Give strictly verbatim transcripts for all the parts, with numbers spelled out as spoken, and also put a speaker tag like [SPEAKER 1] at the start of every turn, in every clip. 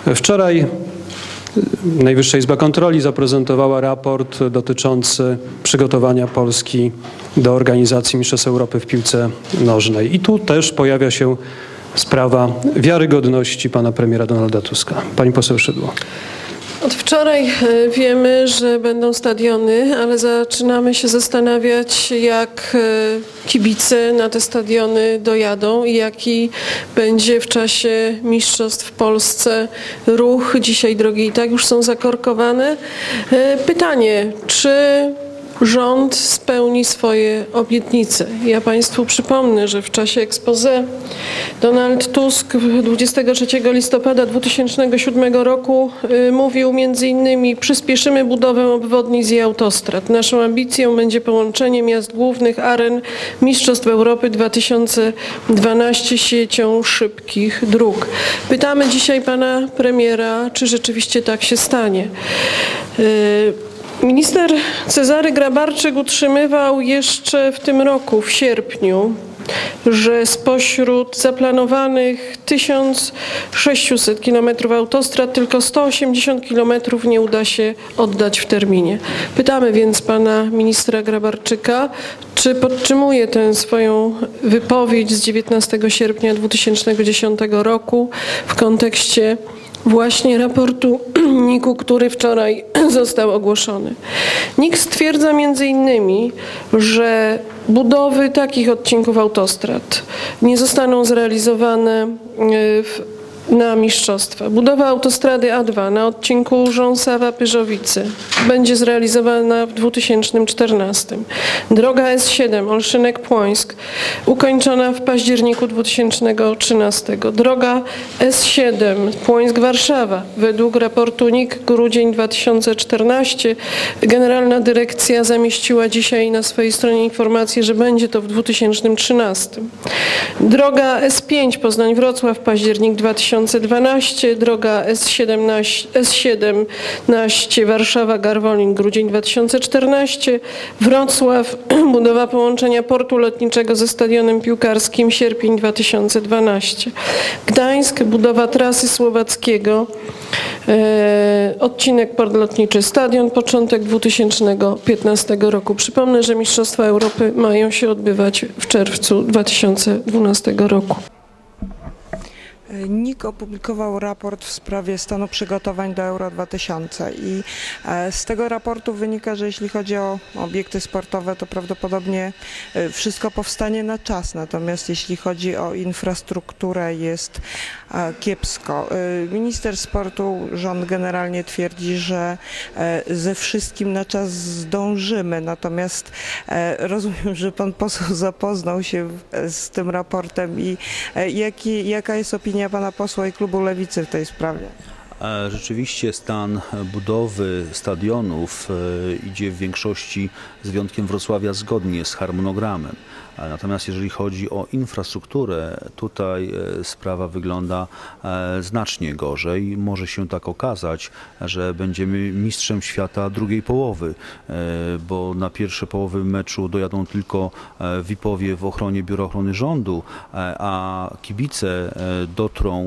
[SPEAKER 1] Wczoraj Najwyższa Izba Kontroli zaprezentowała raport dotyczący przygotowania Polski do organizacji Mistrzostw Europy w piłce nożnej. I tu też pojawia się sprawa wiarygodności pana premiera Donalda Tuska. Pani poseł Szydło.
[SPEAKER 2] Od wczoraj wiemy, że będą stadiony, ale zaczynamy się zastanawiać, jak kibice na te stadiony dojadą i jaki będzie w czasie mistrzostw w Polsce ruch. Dzisiaj drogi i tak już są zakorkowane. Pytanie, czy rząd spełni swoje obietnice? Ja Państwu przypomnę, że w czasie exposé Donald Tusk dwudziestego trzeciego listopada dwa tysiące siódmego roku mówił między innymi: przyspieszymy budowę obwodnic i autostrad. Naszą ambicją będzie połączenie miast głównych aren Mistrzostw Europy dwa tysiące dwanaście siecią szybkich dróg. Pytamy dzisiaj pana premiera, czy rzeczywiście tak się stanie. Minister Cezary Grabarczyk utrzymywał jeszcze w tym roku, w sierpniu, że spośród zaplanowanych tysiąc sześćset kilometrów autostrad tylko sto osiemdziesiąt kilometrów nie uda się oddać w terminie. Pytamy więc pana ministra Grabarczyka, czy podtrzymuje tę swoją wypowiedź z dziewiętnastego sierpnia dwa tysiące dziesiątego roku w kontekście właśnie raportu N I K-u, który wczoraj został ogłoszony. N I K stwierdza między innymi, że budowy takich odcinków autostrad nie zostaną zrealizowane w na mistrzostwa. Budowa autostrady A dwa na odcinku Rząsawa-Pyrzowice będzie zrealizowana w dwa tysiące czternastym. Droga S siedem Olszynek-Płońsk ukończona w październiku dwa tysiące trzynastego. Droga S siedem Płońsk-Warszawa według raportu N I K grudzień dwa tysiące czternasty. Generalna Dyrekcja zamieściła dzisiaj na swojej stronie informację, że będzie to w dwa tysiące trzynastym. Droga S pięć Poznań-Wrocław październik dwa tysiące dwunasty, droga S siedemnaście, S siedemnaście Warszawa-Garwolin grudzień dwa tysiące czternasty, Wrocław budowa połączenia portu lotniczego ze stadionem piłkarskim sierpień dwa tysiące dwunasty, Gdańsk budowa trasy Słowackiego, e, odcinek port lotniczy stadion początek dwa tysiące piętnastego roku. Przypomnę, że Mistrzostwa Europy mają się odbywać w czerwcu dwa tysiące dwunastego roku.
[SPEAKER 3] N I K opublikował raport w sprawie stanu przygotowań do Euro dwa tysiące i z tego raportu wynika, że jeśli chodzi o obiekty sportowe, to prawdopodobnie wszystko powstanie na czas, natomiast jeśli chodzi o infrastrukturę, jest kiepsko. Minister sportu, rząd generalnie twierdzi, że ze wszystkim na czas zdążymy, natomiast rozumiem, że pan poseł zapoznał się z tym raportem i jaki, jaka jest opinia pana posła i klubu Lewicy w tej sprawie?
[SPEAKER 4] Rzeczywiście stan budowy stadionów idzie w większości, z wyjątkiem Wrocławia, zgodnie z harmonogramem. Natomiast jeżeli chodzi o infrastrukturę, tutaj sprawa wygląda znacznie gorzej. Może się tak okazać, że będziemy mistrzem świata drugiej połowy, bo na pierwsze połowy meczu dojadą tylko V I P-owie w ochronie Biura Ochrony Rządu, a kibice dotrą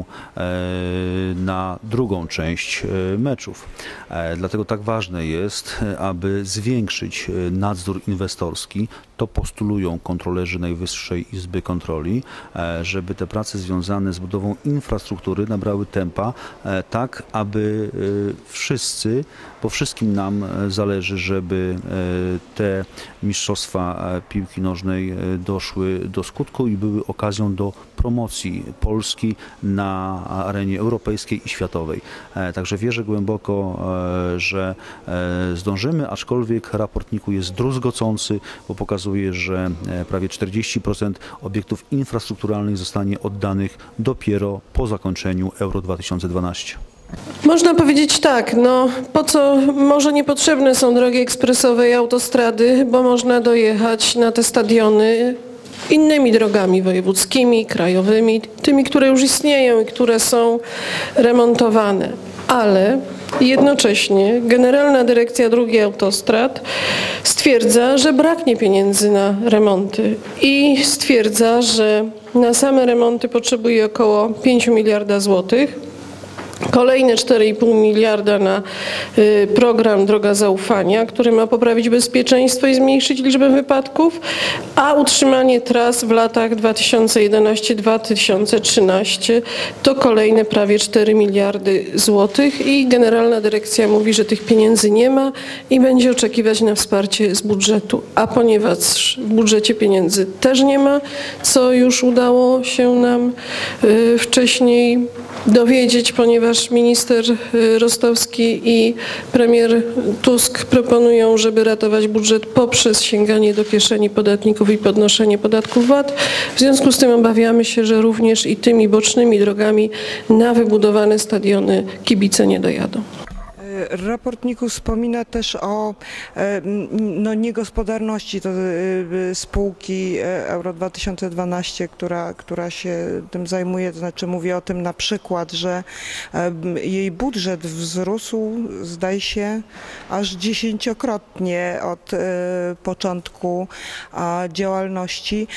[SPEAKER 4] na drugą część meczów. Dlatego tak ważne jest, aby zwiększyć nadzór inwestorski. To postulują kontrolerzy Najwyższej Izby Kontroli, żeby te prace związane z budową infrastruktury nabrały tempa, tak aby wszyscy, bo wszystkim nam zależy, żeby te mistrzostwa piłki nożnej doszły do skutku i były okazją do promocji Polski na arenie europejskiej i światowej. Także wierzę głęboko, że zdążymy, aczkolwiek raport N I K-u jest druzgocący, bo pokazuje, że prawie czterdzieści procent obiektów infrastrukturalnych zostanie oddanych dopiero po zakończeniu Euro dwa tysiące dwanaście.
[SPEAKER 2] Można powiedzieć tak, no po co, może niepotrzebne są drogi ekspresowe i autostrady, bo można dojechać na te stadiony innymi drogami wojewódzkimi, krajowymi, tymi, które już istnieją i które są remontowane. Ale jednocześnie Generalna Dyrekcja Dróg i Autostrad stwierdza, że braknie pieniędzy na remonty i stwierdza, że na same remonty potrzebuje około pięć miliardów złotych. Kolejne cztery i pół miliarda na y, program Droga Zaufania, który ma poprawić bezpieczeństwo i zmniejszyć liczbę wypadków, a utrzymanie tras w latach dwa tysiące jedenasty do dwa tysiące trzynastego to kolejne prawie cztery miliardy złotych i Generalna Dyrekcja mówi, że tych pieniędzy nie ma i będzie oczekiwać na wsparcie z budżetu, a ponieważ w budżecie pieniędzy też nie ma, co już udało się nam y, wcześniej dowiedzieć, ponieważ minister Rostowski i premier Tusk proponują, żeby ratować budżet poprzez sięganie do kieszeni podatników i podnoszenie podatków V A T. W związku z tym obawiamy się, że również i tymi bocznymi drogami na wybudowane stadiony kibice nie dojadą.
[SPEAKER 3] Raport N I K-u wspomina też o no, niegospodarności to, spółki Euro dwa tysiące dwanaście, która, która się tym zajmuje, to znaczy mówię o tym na przykład, że jej budżet wzrósł, zdaje się, aż dziesięciokrotnie od początku działalności.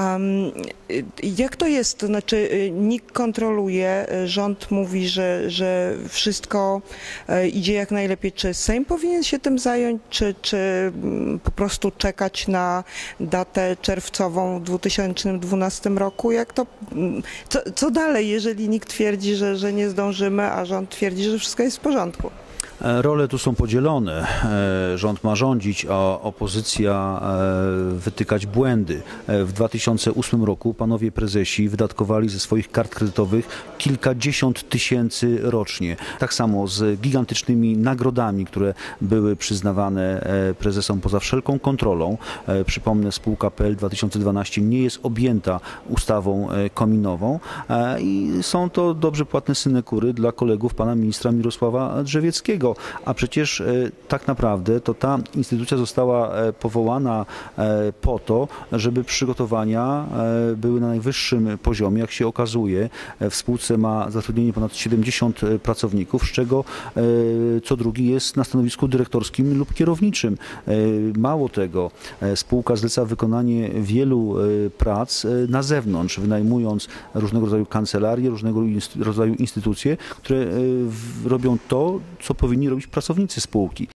[SPEAKER 3] Jak to jest? To znaczy N I K kontroluje, rząd mówi, że, że wszystko idzie jak najlepiej. Czy Sejm powinien się tym zająć, czy, czy po prostu czekać na datę czerwcową w dwa tysiące dwunastym roku? Jak to, co, co dalej, jeżeli N I K twierdzi, że, że nie zdążymy, a rząd twierdzi, że wszystko jest w porządku?
[SPEAKER 4] Role tu są podzielone. Rząd ma rządzić, a opozycja wytykać błędy. W dwa tysiące ósmym roku panowie prezesi wydatkowali ze swoich kart kredytowych kilkadziesiąt tysięcy rocznie. Tak samo z gigantycznymi nagrodami, które były przyznawane prezesom poza wszelką kontrolą. Przypomnę, spółka P L dwa tysiące dwanaście nie jest objęta ustawą kominową i są to dobrze płatne synekury dla kolegów pana ministra Mirosława Drzewieckiego. A przecież tak naprawdę to ta instytucja została powołana po to, żeby przygotowania były na najwyższym poziomie. Jak się okazuje, w spółce ma zatrudnienie ponad siedemdziesiąt pracowników, z czego co drugi jest na stanowisku dyrektorskim lub kierowniczym. Mało tego, spółka zleca wykonanie wielu prac na zewnątrz, wynajmując różnego rodzaju kancelarie, różnego rodzaju instytucje, które robią to, co powinni robić pracownicy spółki.